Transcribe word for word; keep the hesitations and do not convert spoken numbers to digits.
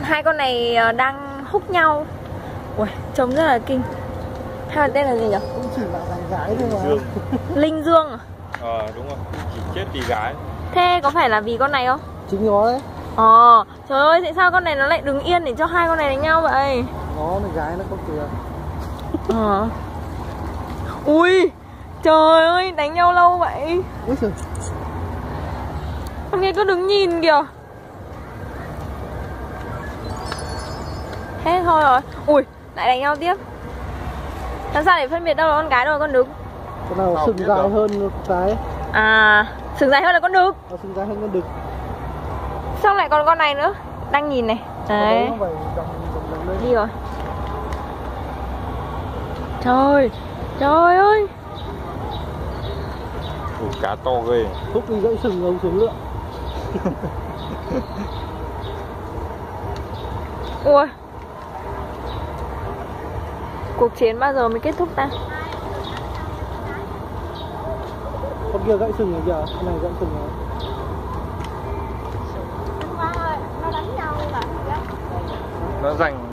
Hai con này đang húc nhau. Ui, trông rất là kinh. Hai con tên là gì nhỉ? Cũng chỉ là đàn gái thôi mà. Linh Dương à? Ờ đúng rồi, chỉ chết vì gái. Thế có phải là vì con này không? Chính nó đấy. Ờ, trời ơi, tại sao con này nó lại đứng yên để cho hai con này đánh nhau vậy? Nó là gái nó không kìa. Ờ. Ui, trời ơi, đánh nhau lâu vậy. Úi trời. Con kia cứ đứng nhìn kìa. Hết thôi rồi. Ui, lại đánh nhau tiếp. Làm sao để phân biệt đâu là con gái đâu là con đực? Con nào sừng dài hơn cái. À, sừng dài hơn là con đực. Nó sừng dài hơn con đực. Xong lại còn con này nữa. Đang nhìn này. Đấy. Không phải dòng, dòng, dòng đi rồi. Trời, trời ơi. Ủa, cá to ghê. Thúc đi gãy sừng ông xuống lượng. Ui, cuộc chiến bao giờ mới kết thúc ta? Con kia gãy sừng rồi kìa, con này gãy sừng rồi. Nó giành